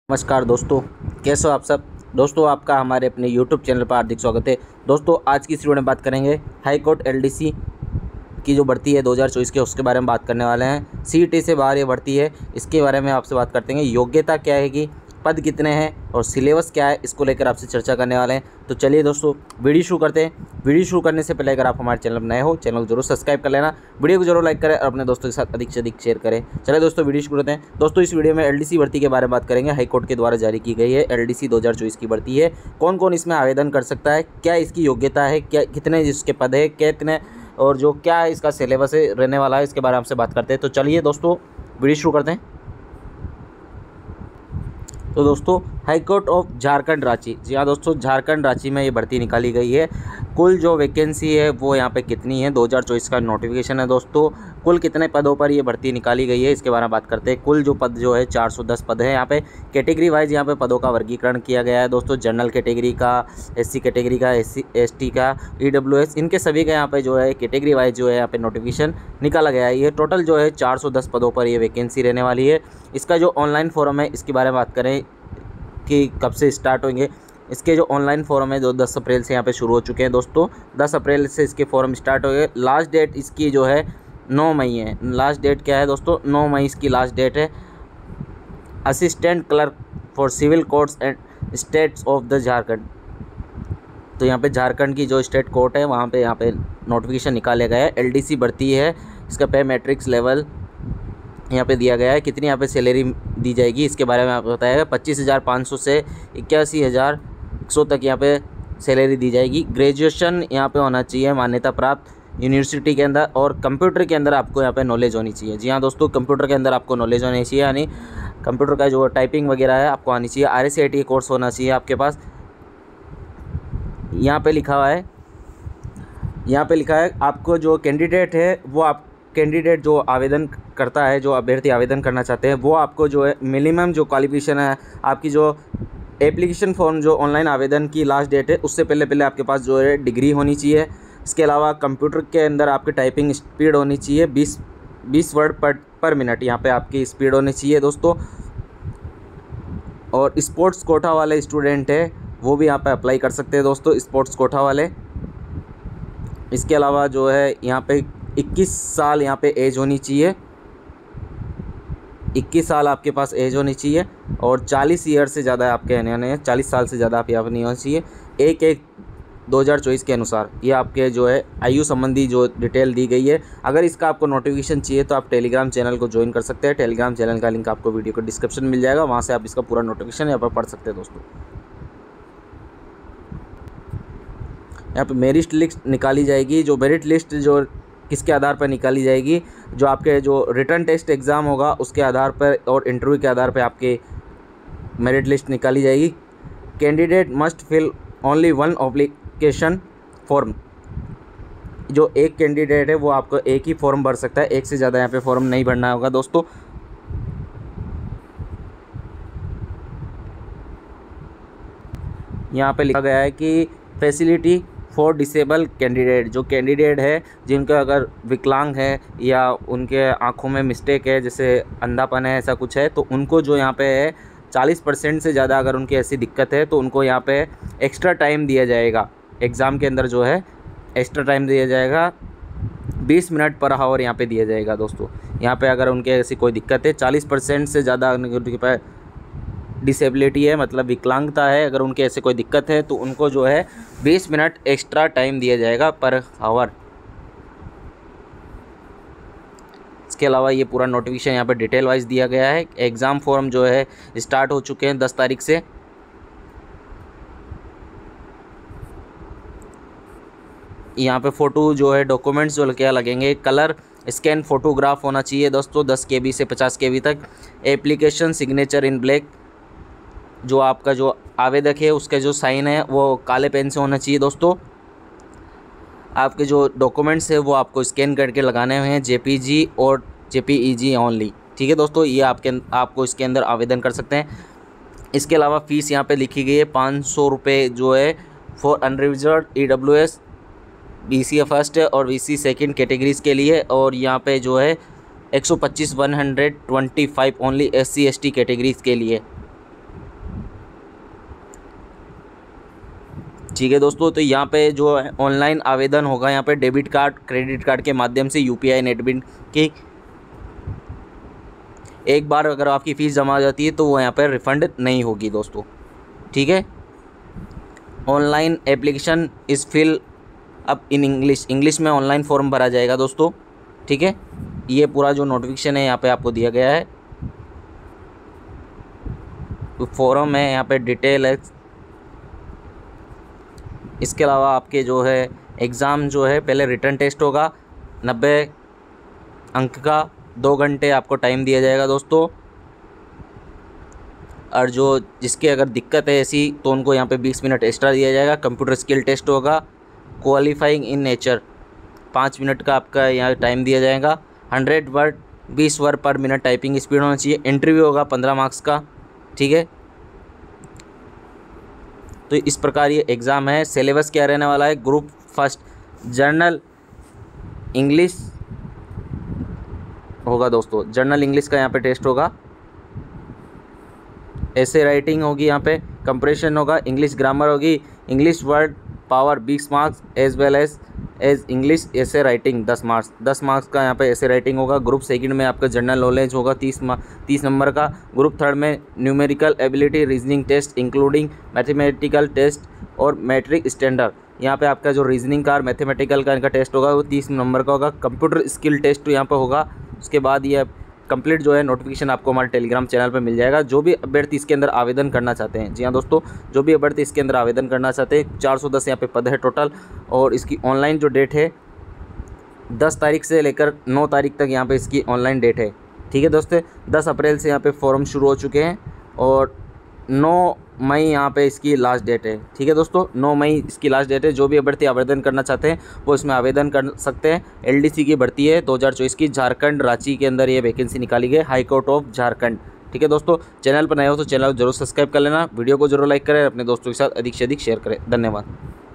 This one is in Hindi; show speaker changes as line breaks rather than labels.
नमस्कार दोस्तों, कैसे हो आप सब। दोस्तों आपका हमारे अपने YouTube चैनल पर हार्दिक स्वागत है। दोस्तों आज की इस वीडियो में बात करेंगे हाई कोर्ट LDC की जो भर्ती है 2024 के, उसके बारे में बात करने वाले हैं। CET से बाहर ये भर्ती है, इसके बारे में आपसे बात करते हैं। योग्यता क्या है कि पद कितने हैं और सिलेबस क्या है, इसको लेकर आपसे चर्चा करने वाले हैं। तो चलिए दोस्तों वीडियो शुरू करते हैं। वीडियो शुरू करने से पहले अगर आप हमारे चैनल पर नए हो, चैनल को जरूर सब्सक्राइब कर लेना, वीडियो को जरूर लाइक करें और अपने दोस्तों के साथ अधिक से अधिक शेयर करें। चलिए दोस्तों वीडियो शुरू करते हैं। दोस्तों इस वीडियो में LDC भर्ती के बारे में बात करेंगे। हाईकोर्ट के द्वारा जारी की गई है LDC 2024 की भर्ती है। कौन कौन इसमें आवेदन कर सकता है, क्या इसकी योग्यता है, क्या कितने इसके पद है, कितने और जो क्या इसका सिलेबस है रहने वाला है, इसके बारे में आपसे बात करते हैं। तो चलिए दोस्तों वीडियो शुरू करते हैं। तो दोस्तों हाईकोर्ट ऑफ झारखंड रांची, जी हाँ दोस्तों, झारखंड रांची में ये भर्ती निकाली गई है। कुल जो वैकेंसी है वो यहाँ पे कितनी है, 2024 का नोटिफिकेशन है दोस्तों। कुल कितने पदों पर ये भर्ती निकाली गई है, इसके बारे में बात करते हैं। कुल जो पद जो है 410 पद है। यहाँ पे कैटेगरी वाइज यहाँ पे पदों का वर्गीकरण किया गया है दोस्तों। जनरल कैटेगरी का, SC कैटेगरी का, SC ST का, EWS, इनके सभी का यहाँ पे जो है कैटेगरी वाइज जो है यहाँ पे नोटिफिकेशन निकाला गया है। ये टोटल जो है 410 पदों पर ये वैकेंसी रहने वाली है। इसका जो ऑनलाइन फॉर्म है, इसके बारे में बात करें कि कब से स्टार्ट होंगे। इसके जो ऑनलाइन फॉर्म है जो 10 अप्रैल से यहाँ पे शुरू हो चुके हैं दोस्तों। 10 अप्रैल से इसके फॉर्म स्टार्ट हो गए। लास्ट डेट इसकी जो है 9 मई है। लास्ट डेट क्या है दोस्तों, 9 मई इसकी लास्ट डेट है। Assistant clerk for civil courts and states of the Jharkhand, तो यहाँ पे झारखंड की जो स्टेट कोर्ट है वहाँ पे यहाँ पे नोटिफिकेशन निकाला गया है। LDC भर्ती है। इसका पे मैट्रिक्स लेवल यहाँ पे दिया गया है। कितनी यहाँ पे सैलरी दी जाएगी, इसके बारे में आपको बताया गया। 25,500 से 81,100 तक यहाँ पे सैलरी दी जाएगी। ग्रेजुएशन यहाँ पे होना चाहिए मान्यता प्राप्त यूनिवर्सिटी के अंदर, और कंप्यूटर के अंदर आपको यहाँ पे नॉलेज होनी चाहिए। जी हाँ दोस्तों, कंप्यूटर के अंदर आपको नॉलेज होनी चाहिए, यानी कंप्यूटर का जो टाइपिंग वगैरह है आपको आनी चाहिए। RSCIT कोर्स होना चाहिए आपके पास। यहाँ पे लिखा हुआ है, यहाँ पे लिखा है आपको जो कैंडिडेट है वो आप कैंडिडेट जो आवेदन करता है, जो अभ्यर्थी आवेदन करना चाहते हैं, वो आपको जो है मिनिमम जो क्वालिफिकेशन है, आपकी जो एप्लीकेशन फॉर्म जो ऑनलाइन आवेदन की लास्ट डेट है उससे पहले आपके पास जो है डिग्री होनी चाहिए। इसके अलावा कंप्यूटर के अंदर आपकी टाइपिंग स्पीड होनी चाहिए 20 वर्ड पर मिनट यहाँ पे आपकी स्पीड होनी चाहिए दोस्तों। और स्पोर्ट्स कोटा वाले स्टूडेंट है वो भी यहाँ पे अप्लाई कर सकते हैं दोस्तों, स्पोर्ट्स कोटा वाले। इसके अलावा जो है यहाँ पे 21 साल यहाँ पे एज होनी चाहिए। 21 साल आपके पास एज होनी चाहिए और 40 ईयर से ज़्यादा आपके यानी 40 साल से ज़्यादा आप यहाँ पर नहीं होनी चाहिए। 1/1/2024 के अनुसार ये आपके जो है आयु संबंधी जो डिटेल दी गई है। अगर इसका आपको नोटिफिकेशन चाहिए तो आप टेलीग्राम चैनल को ज्वाइन कर सकते हैं। टेलीग्राम चैनल का लिंक आपको वीडियो को डिस्क्रिप्शन में मिल जाएगा, वहाँ से आप इसका पूरा नोटिफिकेशन यहाँ पर पढ़ सकते हैं दोस्तों। यहाँ पे मेरिट लिस्ट निकाली जाएगी। जो मेरिट लिस्ट जो किसके आधार पर निकाली जाएगी, जो आपके जो रिटन टेस्ट एग्ज़ाम होगा उसके आधार पर और इंटरव्यू के आधार पर आपके मेरिट लिस्ट निकाली जाएगी। Candidate must fill only 1 application form, जो एक कैंडिडेट है वो आपको एक ही फॉर्म भर सकता है, एक से ज़्यादा यहाँ पे फॉर्म नहीं भरना होगा दोस्तों। यहाँ पे लिखा गया है कि फैसिलिटी फॉर डिसेबल कैंडिडेट, जो कैंडिडेट है जिनका अगर विकलांग है या उनके आँखों में मिस्टेक है, जैसे अंधापन है, ऐसा कुछ है, तो उनको जो यहाँ पे है 40% से ज़्यादा अगर उनकी ऐसी दिक्कत है तो उनको यहाँ पे एक्स्ट्रा टाइम दिया जाएगा। एग्ज़ाम के अंदर जो है एक्स्ट्रा टाइम दिया जाएगा, 20 मिनट पर आवर यहाँ पे दिया जाएगा दोस्तों। यहाँ पे अगर उनके ऐसी कोई दिक्कत है, 40% से ज़्यादा उनके पास डिसेबिलिटी है, मतलब विकलांगता है, अगर उनके ऐसे कोई दिक्कत है तो उनको जो है 20 मिनट एक्स्ट्रा टाइम दिया जाएगा पर आवर। इसके अलावा ये पूरा नोटिफिकेशन यहाँ पे डिटेल वाइज दिया गया है। एग्ज़ाम फॉर्म जो है स्टार्ट हो चुके हैं 10 तारीख से। यहाँ पे फ़ोटो जो है डॉक्यूमेंट्स जो क्या लगेंगे, कलर स्कैन फ़ोटोग्राफ होना चाहिए दोस्तों 10 KB से 50 KB तक। एप्लीकेशन सिग्नेचर इन ब्लैक, जो आपका जो आवेदक है उसका जो साइन है वो काले पेन से होना चाहिए दोस्तों। आपके जो डॉक्यूमेंट्स है वो आपको स्कैन करके लगाने हुए हैं, JPG और JPEG ओनली, ठीक है दोस्तों। ये आपको इसके अंदर आवेदन कर सकते हैं। इसके अलावा फ़ीस यहाँ पे लिखी गई है 500 रुपये जो है for unreserve EWS BC first और BC सेकंड कैटेगरीज़ के लिए, और यहाँ पे जो है 125 125 ओनली SC ST कैटेगरीज़ के लिए। ठीक है दोस्तों, तो यहाँ पे जो ऑनलाइन आवेदन होगा यहाँ पे डेबिट कार्ड क्रेडिट कार्ड के माध्यम से यूपीआई नेट बैंकिंग एक बार अगर आपकी फ़ीस जमा हो जाती है तो वो यहाँ पर रिफ़ंड नहीं होगी दोस्तों। ठीक है, online application is fill up in English में ऑनलाइन फॉर्म भरा जाएगा दोस्तों। ठीक है, ये पूरा जो नोटिफिकेशन है यहाँ पे आपको दिया गया है, तो फॉर्म है यहाँ पे डिटेल है। इसके अलावा आपके जो है एग्ज़ाम जो है पहले रिटन टेस्ट होगा 90 अंक का, 2 घंटे आपको टाइम दिया जाएगा दोस्तों। और जो जिसकी अगर दिक्कत है ऐसी तो उनको यहाँ पे 20 मिनट एक्स्ट्रा दिया जाएगा। कंप्यूटर स्किल टेस्ट होगा, क्वालिफाइंग इन नेचर 5 मिनट का आपका यहाँ टाइम दिया जाएगा। 100 वर्ड 20 वर्ड पर मिनट टाइपिंग स्पीड होना चाहिए। इंटरव्यू होगा 15 मार्क्स का। ठीक है, तो इस प्रकार ये एग्ज़ाम है। सिलेबस क्या रहने वाला है, ग्रुप फर्स्ट जर्नल इंग्लिश होगा दोस्तों, जर्नल इंग्लिश का यहाँ पे टेस्ट होगा। ऐसे राइटिंग होगी, यहाँ पे कंप्रेशन होगा, इंग्लिश ग्रामर होगी, English word power 20 marks as well as English ऐसे राइटिंग 10 मार्क्स का यहाँ पे ऐसे राइटिंग होगा। ग्रुप सेकंड में आपका जनरल नॉलेज होगा 30 नंबर का। ग्रुप थर्ड में numerical ability reasoning test including mathematical test और मैट्रिक स्टैंडर्ड, यहाँ पे आपका जो रीजनिंग का और मैथमेटिकल का इनका टेस्ट होगा वो 30 नंबर का होगा। कंप्यूटर स्किल टेस्ट यहाँ पर होगा। उसके बाद ये कंप्लीट जो है नोटिफिकेशन आपको हमारे टेलीग्राम चैनल पर मिल जाएगा। जो भी अभ्यर्थी इसके अंदर आवेदन करना चाहते हैं, जी हाँ दोस्तों, जो भी अभ्यर्थी इसके अंदर आवेदन करना चाहते हैं, 410 यहाँ पे पद है टोटल। और इसकी ऑनलाइन जो डेट है 10 तारीख से लेकर 9 तारीख तक यहाँ पे इसकी ऑनलाइन डेट है। ठीक है दोस्तों, 10 अप्रैल से यहाँ पे फॉर्म शुरू हो चुके हैं और 9 मई यहाँ पे इसकी लास्ट डेट है। ठीक है दोस्तों, 9 मई इसकी लास्ट डेट है। जो भी अभ्यर्थी आवेदन करना चाहते हैं वो इसमें आवेदन कर सकते हैं। एलडीसी की भर्ती है 2024 की, झारखंड रांची के अंदर ये वैकेंसी निकाली गई, हाई कोर्ट ऑफ झारखंड। ठीक है दोस्तों, चैनल पर नए हो तो चैनल को जरूर सब्सक्राइब कर लेना, वीडियो को जरूर लाइक करें, अपने दोस्तों के साथ अधिक से अधिक शेयर करें। धन्यवाद।